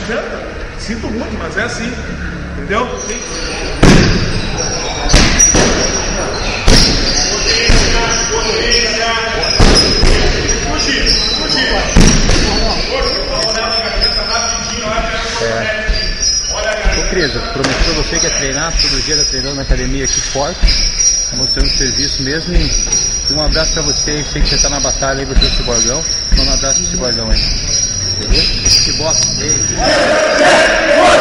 adianta. Sinto muito, mas é assim. Entendeu? Ô Cris, eu prometi pra você que ia treinar, todo dia tá treinando na academia aqui forte, mostrando o serviço mesmo. E um abraço pra você, eu sei que você tá na batalha aí pro seu Ciborgão. Então um abraço pro Ciborgão aí. Beleza? Que bosta.